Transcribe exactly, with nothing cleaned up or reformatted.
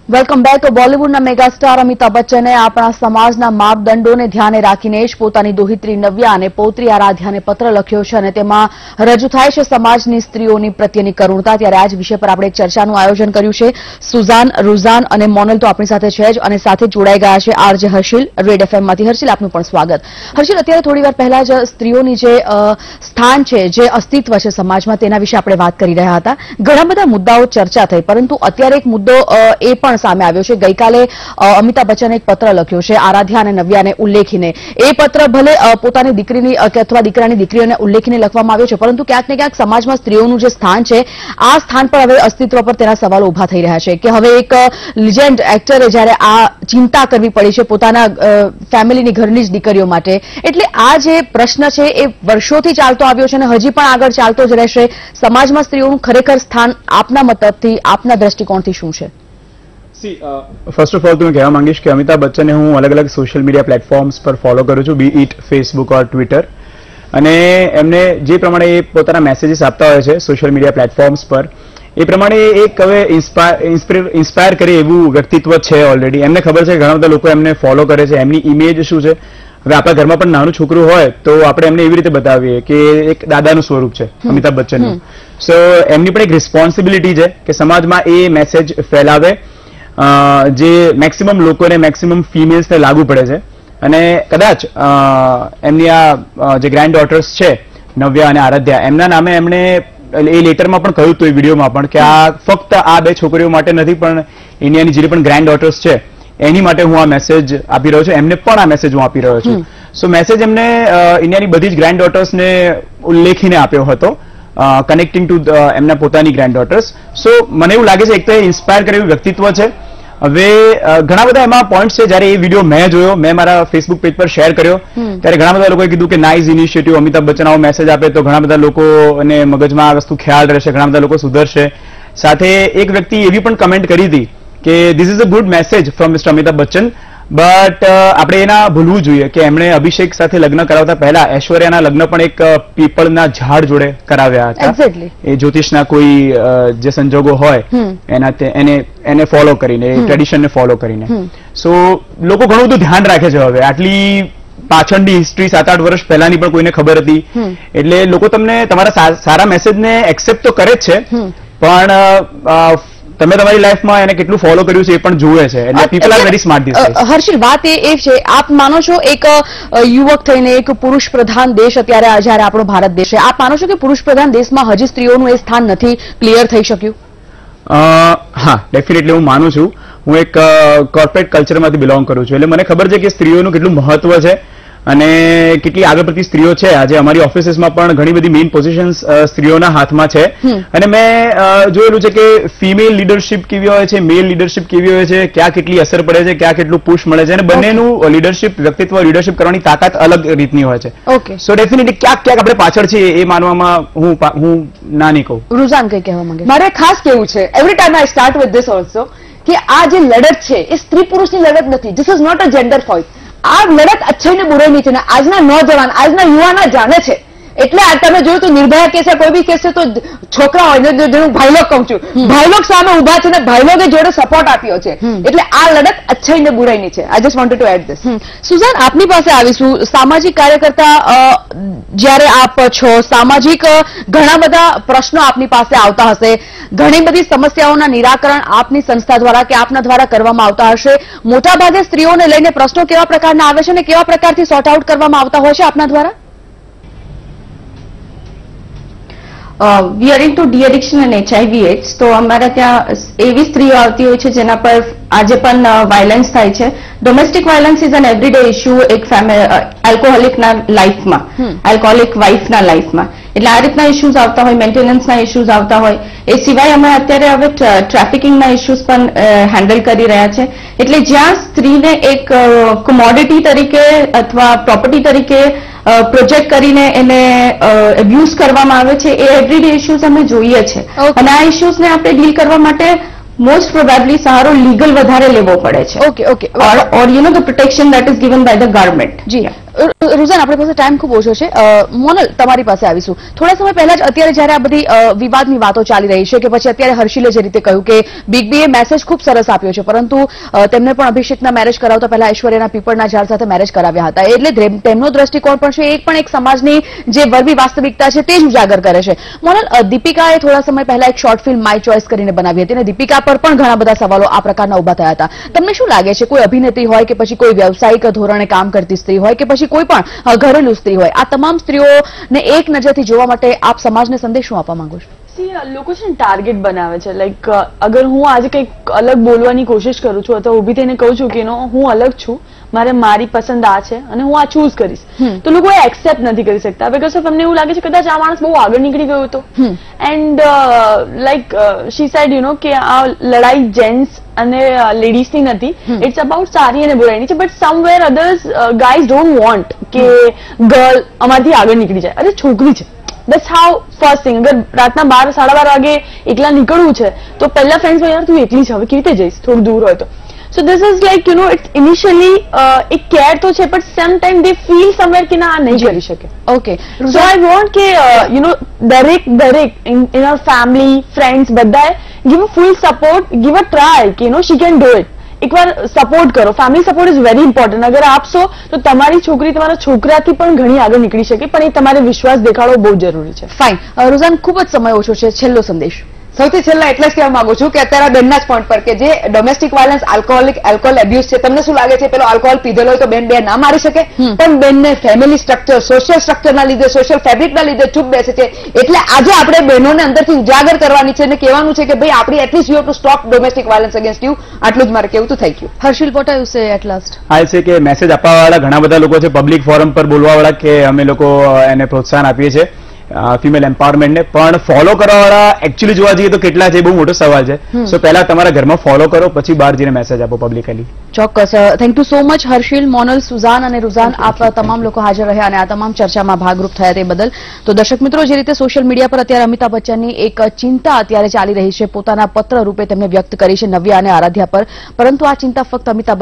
Welcome back. બોલિવૂડના megastar Amitabh બચ્ચને આપણા સમાજના માપદંડોને ધ્યાને રાખીને જ પોતાની દોહિત્રી નવ્યા અને પૌત્રી આરાધ્યાને પત્ર લખ્યો છે અને તેમાં રજૂ થાય છે સમાજની સ્ત્રીઓની પ્રત્યેની કરુણતા. ત્યારે આ જ વિષય પર આપણે એક ચર્ચાનું આયોજન કર્યું છે. સુઝાન, રુઝાન અને મોનલ તો આપણી સાથે છે જ અને સાથે જોડાઈ ગયા છે આરજે હર્ષિલ રેડ એફએમમાંથી. હર્ષિલ, આપનું પણ સ્વાગત. હર્ષિલ, અત્યારે થોડીવાર પહેલા જ સ્ત્રીઓની જે સ્થાન છે, જે અસ્તિત્વ છે સમાજમાં, તેના વિશે આપણે વાત કરી રહ્યા હતા. ઘણા બધા મુદ્દાઓ ચર્ચા થઈ, પરંતુ અત્યારે એક મુદ્દો એ પણ સામે આવ્યો છે. ગઈકાલે અમિતાભ બચ્ચને એક પત્ર લખ્યો છે આરાધ્યા અને નવ્યાને ઉલ્લેખીને. એ પત્ર ભલે પોતાની દીકરીની અથવા દીકરાની દીકરીઓને ઉલ્લેખીને લખવામાં આવ્યો છે, પરંતુ ક્યાંક ને ક્યાંક સમાજમાં સ્ત્રીઓનું જે સ્થાન છે, આ સ્થાન પર હવે અસ્તિત્વ પર તેના સવાલો ઉભા થઈ રહ્યા છે કે હવે એક લિજેન્ડ એક્ટરે જ્યારે આ ચિંતા કરવી પડી છે પોતાના ફેમિલીની ઘરની જ દીકરીઓ માટે. એટલે આ જે પ્રશ્ન છે એ વર્ષોથી ચાલતો આવ્યો છે અને હજી પણ આગળ ચાલતો જ રહેશે. સમાજમાં સ્ત્રીઓનું ખરેખર સ્થાન આપના મતલબથી, આપના દ્રષ્ટિકોણથી શું છે? ફર્સ્ટ ઓફ ઓલ તો હું કહેવા માંગીશ કે અમિતાભ બચ્ચને હું અલગ અલગ સોશિયલ મીડિયા પ્લેટફોર્મ્સ પર ફોલો કરું છું, be it Facebook or Twitter. અને એમને જે પ્રમાણે એ પોતાના મેસેજીસ આપતા હોય છે સોશિયલ મીડિયા પ્લેટફોર્મ્સ પર, એ પ્રમાણે એક હવે ઇન્સ્પાયર કરે એવું વ્યક્તિત્વ છે ઓલરેડી. એમને ખબર છે કે ઘણા બધા લોકો એમને ફોલો કરે છે, એમની ઇમેજ શું છે. હવે આપણા ઘરમાં પણ નાનું છોકરું હોય તો આપણે એમને એવી રીતે બતાવીએ કે એક દાદાનું સ્વરૂપ છે અમિતાભ બચ્ચનનું. સો એમની પણ એક રિસ્પોન્સિબિલિટી છે કે સમાજમાં એ મેસેજ ફેલાવે જે મેક્સિમમ લોકોને, મેક્સિમમ ફિમેલ્સને લાગુ પડે છે. અને કદાચ એમની આ જે ગ્રેન્ડ ડોટર્સ છે નવ્યા અને આરાધ્યા, એમના નામે એમણે એ લેટરમાં પણ કહ્યું હતું, એ વિડીયોમાં પણ, કે આ ફક્ત આ બે છોકરીઓ માટે નથી, પણ ઇન્ડિયાની જે પણ ગ્રેન્ડ ડોટર્સ છે એની માટે હું આ મેસેજ આપી રહ્યો છું. એમને પણ આ મેસેજ હું આપી રહ્યો છું. સો મેસેજ એમને ઇન્ડિયાની બધી જ ગ્રેન્ડ ડોટર્સને ઉલ્લેખીને આપ્યો હતો, કનેક્ટિંગ ટુ એમના પોતાની ગ્રેન્ડ ડોટર્સ. સો મને એવું લાગે છે એક તો એ ઇન્સ્પાયર કરે એવું વ્યક્તિત્વ છે. હવે ઘણા બધા એમાં પોઈન્ટ છે. જયારે એ વિડીયો મેં જોયો, મેં મારા ફેસબુક પેજ પર શેર કર્યો, ત્યારે ઘણા બધા લોકોએ કીધું કે નાઇસ ઇનિશિયેટિવ, અમિતાભ બચ્ચન આવો મેસેજ આપે તો ઘણા બધા લોકોને મગજમાં આ વસ્તુ ખ્યાલ રહેશે, ઘણા બધા લોકો સુધરશે. સાથે એક વ્યક્તિ એવી પણ કમેન્ટ કરી હતી કે this is a good message from mister Amitabh Bachchan, but આપણે એના ભૂલવું જોઈએ કે એમણે અભિષેક સાથે લગ્ન કરાવતા પહેલા ઐશ્વર્યાના લગ્ન પણ એક પીપળના ઝાડ જોડે કરાવ્યા હતા. એ જ્યોતિષના કોઈ જે સંજોગો હોય એના એને એને ફોલો કરીને, ટ્રેડિશનને ફોલો કરીને. સો લોકો ઘણું બધું ધ્યાન રાખે છે હવે. આટલી પાછળની હિસ્ટ્રી સાત આઠ વર્ષ પહેલાની પણ કોઈને ખબર હતી. એટલે લોકો તમને તમારા સારા મેસેજને એક્સેપ્ટ તો કરે જ છે, પણ તમે તમારી લાઈફમાં એને કેટલું ફોલો કર્યું છે એ પણ જુએ છે. એટલે people are very smart these days. Harshil, વાત એ છે, આપ માનો છો એક યુવક થઈને, એક પુરુષ પ્રધાન દેશ અત્યારે જયારે આપણો ભારત દેશ છે, આપ માનો છો કે પુરુષ પ્રધાન દેશમાં હજી સ્ત્રીઓનું એ સ્થાન નથી ક્લિયર થઈ શક્યું? હા, ડેફિનેટલી હું માનું છું. હું એક કોર્પોરેટ કલ્ચરમાંથી બિલોંગ કરું છું, એટલે મને ખબર છે કે સ્ત્રીઓનું કેટલું મહત્વ છે અને કેટલી આગળ પડતી સ્ત્રીઓ છે. આજે અમારી ઓફિસીસમાં પણ ઘણી બધી મેઇન પોઝિશન્સ સ્ત્રીઓના હાથમાં છે. અને મેં જોયેલું છે કે ફિમેલ લીડરશિપ કેવી હોય છે, મેલ લીડરશિપ કેવી હોય છે, ક્યાં કેટલી અસર પડે છે, ક્યાં કેટલું પુશ મળે છે, અને બંનેનું લીડરશિપ, વ્યક્તિત્વ, લીડરશિપ કરવાની તાકાત અલગ રીતની હોય છે. સો ડેફિનેટલી ક્યાંક ક્યાંક આપણે પાછળ છીએ એ માનવામાં હું હું ના નહીં કહું. રુઝાન કઈ કહેવા માંગે? મારે ખાસ કેવું છે, every time I start with this also, કે આ જે લડત છે એ સ્ત્રી પુરુષની લડત નથી. This is not a gender fight. આ લડત અચ્છાઈ ને બુરાઈની છે ને આજના નોજવાન, આજના યુવાના જાણે છે. એટલે આ તમે જોયું તો નિર્ભયા કેસ, કોઈ બી કેસ છે તો છોકરા હોય ને, હું ભાઈલોક કહું છું, ભાઈલોક સામે ઉભા છે ને ભાઈલોકે જોડે સપોર્ટ આપ્યો છે. એટલે આ લડત અચ્છાઈ ને બુરાઈની છે. I just wanted to add this. Suzanne, આપની પાસે આવીશું. સામાજિક કાર્યકર્તા જ્યારે આપ છો, સામાજિક ઘણા બધા પ્રશ્નો આપની પાસે આવતા હશે, ઘણી બધી સમસ્યાઓના નિરાકરણ આપની સંસ્થા દ્વારા કે આપના દ્વારા કરવામાં આવતા હશે. મોટાભાગે સ્ત્રીઓને લઈને પ્રશ્નો કેવા પ્રકારના આવે છે અને કેવા પ્રકારથી સોર્ટ આઉટ કરવામાં આવતા હોય છે આપના દ્વારા? We are into the addiction અને એચઆઈવી એડ્સ. તો અમારા ત્યાં એવી સ્ત્રીઓ આવતી હોય છે જેના પર આજે પણ વાયલન્સ થાય છે. Domestic violence is an everyday issue એક આલ્કોહોલિકના લાઈફમાં, આલ્કોહોલિક વાઇફના લાઈફમાં. એટલે આ રીતના ઇશ્યુઝ આવતા હોય, મેન્ટેનન્સના ઇશ્યુઝ આવતા હોય. એ સિવાય અમે અત્યારે હવે ટ્રાફિકિંગના ઇશ્યુઝ પણ હેન્ડલ કરી રહ્યા છે. એટલે જ્યાં સ્ત્રીને એક કોમોડિટી તરીકે અથવા પ્રોપર્ટી તરીકે પ્રોજેક્ટ કરીને એને એબ્યુઝ કરવામાં આવે છે, એ એવરીડે ઇશ્યુઝ અમે જોઈએ છે. અને આ ઇશ્યુઝને આપણે ડીલ કરવા માટે મોસ્ટ પ્રોબેબલી સહારો લીગલ વધારે લેવો પડે છે. Okay okay or you know the protection that is given by the government. Ji Ruzan, આપણી પાસે ટાઈમ ખૂબ ઓછો છે. મોનલ, તમારી પાસે આવીશું. થોડા સમય પહેલા જ અત્યારે જયારે આ બધી વિવાદની વાતો ચાલી રહી છે કે પછી અત્યારે હર્ષિલે જે રીતે કહ્યું કે બિગ બીએ મેસેજ ખૂબ સરસ આપ્યો છે, પરંતુ તેમને પણ અભિષેકના મેરેજ કરાવતા પહેલા ઐશ્વર્યાના પીપળના ઝાડ સાથે મેરેજ કરાવ્યા હતા. એટલે તેમનો દ્રષ્ટિકોણ પણ છે, એક પણ એક સમાજની જે વરવી વાસ્તવિકતા છે તે જ ઉજાગર કરે છે. મોનલ, દીપિકાએ થોડા સમય પહેલા એક શોર્ટ ફિલ્મ માય ચોઇસ કરીને બનાવી હતી અને દીપિકા પર પણ ઘણા બધા સવાલો આ પ્રકારના ઉભા થયા હતા. તમને શું લાગે છે, કોઈ અભિનેત્રી હોય કે પછી કોઈ વ્યવસાયિક ધોરણે કામ કરતી સ્ત્રી હોય કે પછી કોઈ પણ ઘરેલું સ્ત્રી હોય, આ તમામ સ્ત્રીઓને એક નજરથી જોવા માટે આપ સમાજને સંદેશ શું આપવા માંગો છો? લોકો છે ને ટાર્ગેટ બનાવે છે. લાઈક અગર હું આજે કંઈક અલગ બોલવાની કોશિશ કરું છું અથવા ઉભી થઈને કહું છું કે નો હું અલગ છું, મારે મારી પસંદ આ છે અને હું આ ચૂઝ કરીશ, તો લોકો એ એક્સેપ્ટ નથી કરી શકતા. બીકોઝ ઓફ એમને એવું લાગે છે કદાચ આ માણસ બહુ આગળ નીકળી ગયો હતો. And like she said you know કે આ લડાઈ જેન્ટ્સ અને લેડીઝની નથી, ઇટ્સ અબાઉટ સારી અને બુરાઈની છે. But somewhere others guys don't want કે ગર્લ અમારથી આગળ નીકળી જાય. અરે છોકરી છે, That's how first thing. અગર રાતના બાર સાડા બાર વાગે એકલા નીકળવું છે તો પહેલા ફ્રેન્ડ્સ યાર તું એકલી છે, હવે કેવી રીતે જઈશ થોડું દૂર હોય તો. So this is like you know it's initially એક કેર તો છે, but sometime they feel somewhere કે ના આ નહીં કરી શકે. Okay. So I want કે you know દરેક દરેક in, in our family, friends બધાએ give a full support, give a try કે you know she can do it. એકવાર સપોર્ટ કરો. Family support is very important. અગર આપશો તો તમારી છોકરી તમારા છોકરાથી પણ ઘણી આગળ નીકળી શકે, પણ એ તમારે વિશ્વાસ દેખાડવો બહુ જરૂરી છે. ફાઇન. રુઝાન, ખૂબ જ સમય ઓછો છે, છેલ્લો સંદેશ. સૌથી છેલ્લા એટલે જ કહેવા માંગુ છું કે અત્યારે બેનના જ પોઈન્ટ પર કે જે domestic violence, alcoholic alcohol abuse છે, તમને શું લાગે છે પેલો આલ્કોહોલ પીધેલો હોય તો બેન બે ના મારી શકે, પણ બેનને ફેમિલી સ્ટ્રક્ચર, સોશિયલ સ્ટ્રક્ચરના લીધે, સોશિયલ ફેબ્રિકના લીધે ચૂપ બેસે છે. એટલે આજે આપણે બહેનોને અંદરથી ઉજાગર કરવાની છે અને કહેવાનું છે કે ભાઈ આપણી at least you have to stop domestic violence against you. આટલું જ મારે કહેવું તો થઈ ગયું. Harshil, what are you say at last? આ છે કે મેસેજ આપવાવાળા ઘણા બધા લોકો છે, પબ્લિક ફોરમ પર બોલવાવાળા કે અમે લોકો એને પ્રોત્સાહન આપીએ છીએ ફિમેલ એમ્પાવરમેન્ટને, પણ ફોલો કરવાવાળા એકચ્યુઅલી જોવા જઈએ તો કેટલા છે બહુ મોટો સવાલ છે. સો પહેલા તમારા ઘરમાં ફોલો કરો, પછી બહાર જઈને મેસેજ આપો પબ્લિકલી. ચોક્કસ. Thank you so much Harshil, Monal, Suzanne અને રુઝાન, આપ તમામ લોકો હાજર રહ્યા અને આ તમામ ચર્ચામાં ભાગરૂપ થયા તે બદલ. તો દર્શક મિત્રો, જે રીતે સોશિયલ મીડિયા પર અત્યારે અમિતાભ બચ્ચનની એક ચિંતા અત્યારે ચાલી રહી છે, પોતાના પત્ર રૂપે તેમને વ્યક્ત કરી છે નવ્યા અને આરાધ્યા પર, પરંતુ આ ચિંતા ફક્ત અમિતાભ